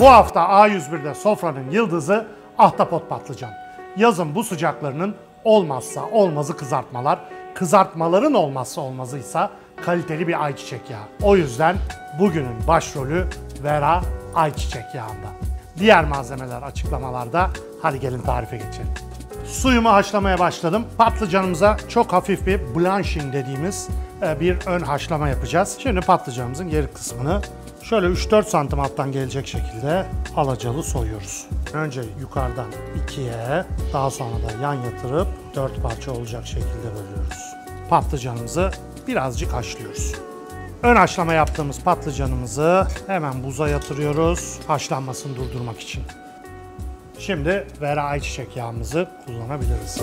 Bu hafta A101'de sofranın yıldızı ahtapot patlıcan. Yazın bu sıcaklarının olmazsa olmazı kızartmalar, kızartmaların olmazsa olmazıysa kaliteli bir ayçiçek yağı. O yüzden bugünün başrolü Vera ayçiçek yağında. Diğer malzemeler açıklamalarda. Hadi gelin tarife geçelim. Suyumu haşlamaya başladım. Patlıcanımıza çok hafif bir blanching dediğimiz bir ön haşlama yapacağız. Şimdi patlıcanımızın geri kısmını şöyle 3-4 santim alttan gelecek şekilde alacalı soyuyoruz. Önce yukarıdan 2'ye, daha sonra da yan yatırıp 4 parça olacak şekilde bölüyoruz. Patlıcanımızı birazcık haşlıyoruz. Ön haşlama yaptığımız patlıcanımızı hemen buza yatırıyoruz haşlanmasını durdurmak için. Şimdi Vera ayçiçek yağımızı kullanabiliriz.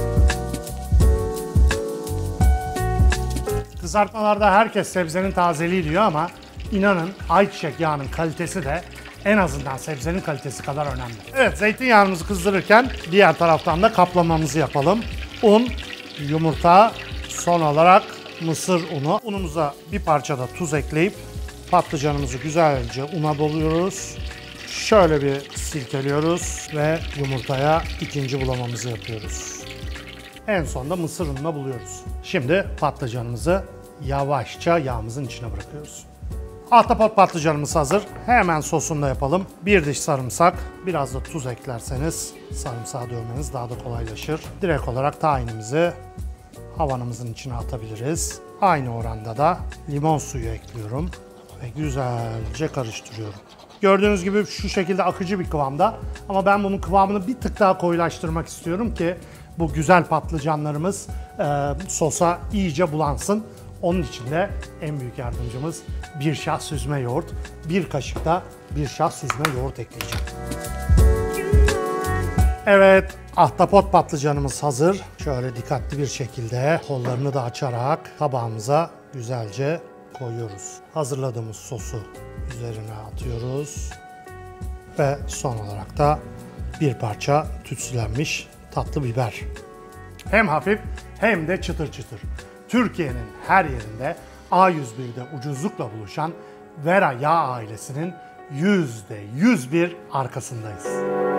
Kızartmalarda herkes sebzenin tazeliği diyor ama inanın ayçiçek yağının kalitesi de en azından sebzenin kalitesi kadar önemli. Evet, zeytinyağımızı kızdırırken diğer taraftan da kaplamamızı yapalım. Un, yumurta, son olarak mısır unu. Unumuza bir parça da tuz ekleyip patlıcanımızı güzelce una doluyoruz. Şöyle bir silkeliyoruz ve yumurtaya ikinci bulamamızı yapıyoruz. En sonunda mısır ununa buluyoruz. Şimdi patlıcanımızı yavaşça yağımızın içine bırakıyoruz. Ahtapot patlıcanımız hazır. Hemen sosunu da yapalım. Bir diş sarımsak, biraz da tuz eklerseniz sarımsağı dövmeniz daha da kolaylaşır. Direkt olarak tahinimizi havanımızın içine atabiliriz. Aynı oranda da limon suyu ekliyorum ve güzelce karıştırıyorum. Gördüğünüz gibi şu şekilde akıcı bir kıvamda ama ben bunun kıvamını bir tık daha koyulaştırmak istiyorum ki bu güzel patlıcanlarımız sosa iyice bulansın. Onun için de en büyük yardımcımız bir şah süzme yoğurt. Bir kaşık da bir şah süzme yoğurt ekleyeceğim. Evet, ahtapot patlıcanımız hazır. Şöyle dikkatli bir şekilde kollarını da açarak tabağımıza güzelce koyuyoruz. Hazırladığımız sosu üzerine atıyoruz. Ve son olarak da bir parça tütsülenmiş tatlı biber. Hem hafif hem de çıtır çıtır. Türkiye'nin her yerinde A101'de ucuzlukla buluşan Vera Yağ ailesinin %101 arkasındayız.